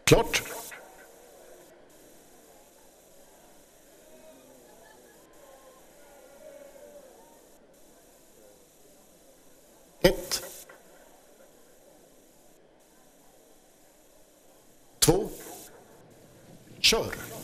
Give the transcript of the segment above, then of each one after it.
Klart. Ett. 2. Kör.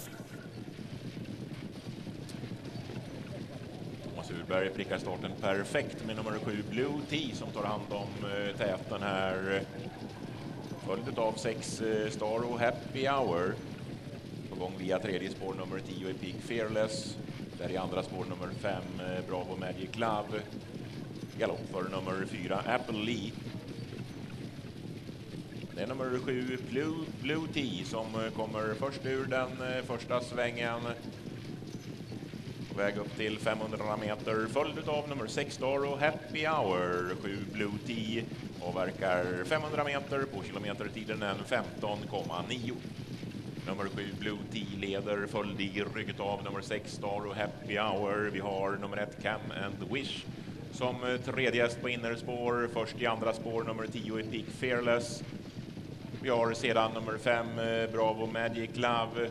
Thomas Urberg prickar starten perfekt med nummer 7 Blue Tea som tar hand om täten här. Följd av 6 Staro Happy Hour. På gång via tredje spår nummer 10 Epic Fearless. Där i andra spår nummer 5 Bravo Magic Love. Galopp för nummer 4 Apple Lee. Det är nummer 7 Blue Tea som kommer först ur den första svängen. På väg upp till 500 meter. Följd av nummer 6 Staro Happy Hour. 7 Blue Tea avverkar 500 meter på kilometertiden 15,9. Nummer 7 Blue Tea leder, följd i rygget av nummer 6 Staro Happy Hour. Vi har nummer 1 Cam and Wish som tredje häst på innerspår. Först i andra spår nummer 10 Epic Fearless. Vi har sedan nummer 5 Bravo Magic Love.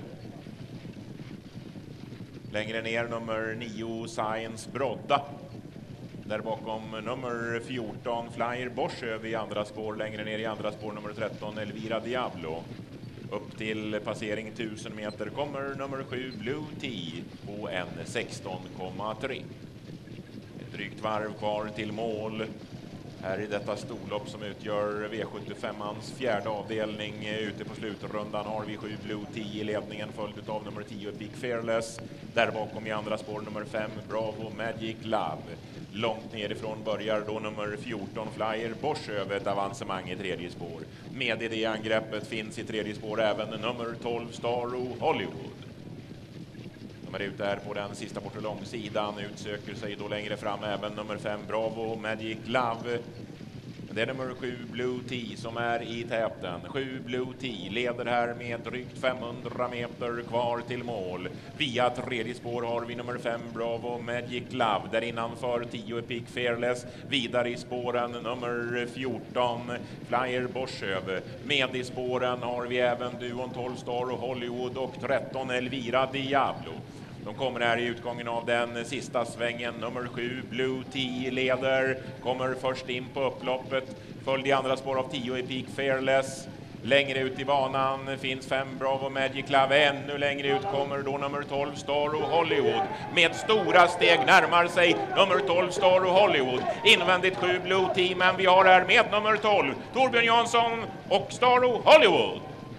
Längre ner nummer 9 Science Brodda. Där bakom nummer 14 Flyer Borsöv i andra spår. Längre ner i andra spår nummer 13 Elvira Diablo. Upp till passering 1000 meter kommer nummer 7 Blue Tea på en 16,3. Ett drygt varv kvar till mål. Här i detta storlopp som utgör V75ans fjärde avdelning. Ute på slutrundan har vi 7 Blue Tea i ledningen, följd av nummer 10 Big Fearless. Där bakom i andra spår nummer 5 Bravo Magic Love. Långt nerifrån börjar då nummer 14 Flyer Bosch över ett avancemang i tredje spår. Med i det angreppet finns i tredje spår även nummer 12 Staro Hollywood. De är ute här på den sista bortre långsidan, utsöker sig då längre fram även nummer 5 Bravo Magic Love. Det är nummer 7 Blue Tea som är i täten. 7 Blue Tea leder här med drygt 500 meter kvar till mål. Via tredje spår har vi nummer 5 Bravo Magic Love. Där innanför 10 Epic Fearless. Vidare i spåren nummer 14 Flyer Borsöv. Med i spåren har vi även duon 12 Staro Hollywood och 13 Elvira Diablo. De kommer här i utgången av den sista svängen. Nummer 7 Blue Tea leder. Kommer först in på upploppet. Följd i andra spår av 10 Epic Fearless. Längre ut i banan finns 5 Bravo Magic Love. Ännu längre ut kommer då nummer 12 Staro Hollywood. Med stora steg närmar sig nummer 12 Staro Hollywood. Invändigt 7 Blue Tea, men vi har här med nummer 12 Torbjörn Jansson och Staro Hollywood.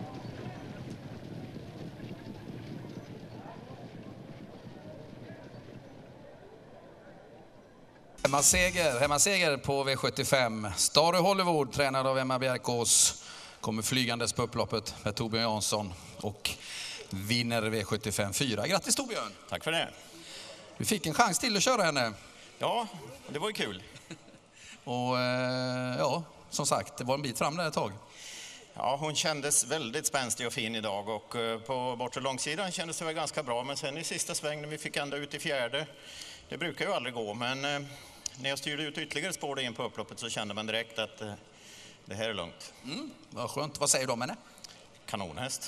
Hemmaseger på V75. Staro Hollywood, tränad av Emma Bjerkås, kommer flygandes på upploppet med Torbjörn Jansson och vinner V75 4. Grattis Torbjörn! Tack för det. Du fick en chans till att köra henne. Ja, det var ju kul. Och ja, som sagt, det var en bit fram där ett tag. Ja, hon kändes väldigt spänstig och fin idag och på bortre långsidan kändes det väl ganska bra. Men sen i sista sväng när vi fick ända ut i fjärde, det brukar ju aldrig gå, men när jag styrde ut ytterligare spår in på upploppet så kände man direkt att det här är lugnt. Vad skönt. Vad säger du om henne? Kanonhäst.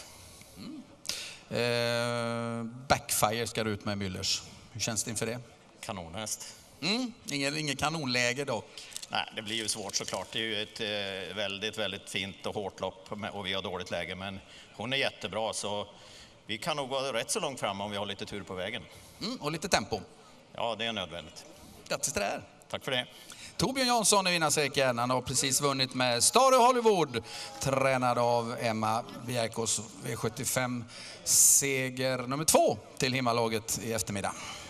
Backfire ska du ut med Müllers. Hur känns det inför det? Kanonhäst. Ingen kanonläge dock. Nej, det blir ju svårt såklart. Det är ju ett väldigt, väldigt fint och hårt lopp och vi har dåligt läge. Men hon är jättebra så vi kan nog gå rätt så långt fram om vi har lite tur på vägen. Och lite tempo. Ja, det är nödvändigt. Grattis till det här. Tack för det. Torbjörn Jansson i vinnarcirkeln. Han har precis vunnit med Staro Hollywood, tränad av Emma Bjerkås. V75 seger nummer 2 till himmallaget i eftermiddag.